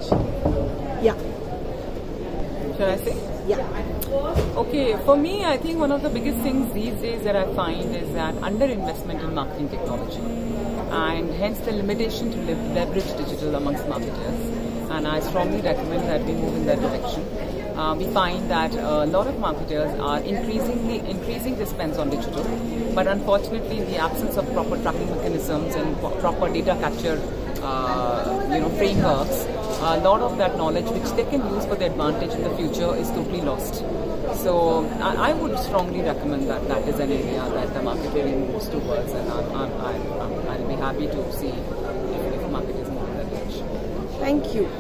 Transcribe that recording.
much. Yeah. Should I say? Yeah. Okay, for me, I think one of the biggest things these days that I find is that underinvestment in marketing technology, and hence the limitation to leverage digital amongst marketers. And I strongly recommend that we move in that direction. We find that a lot of marketers are increasing their spends on digital, but unfortunately, in the absence of proper tracking mechanisms and proper data capture, frameworks, a lot of that knowledge which they can use for their advantage in the future is totally lost. So I would strongly recommend that is an area that the market really moves towards, and I'll be happy to see if market is moving in that direction. Thank you.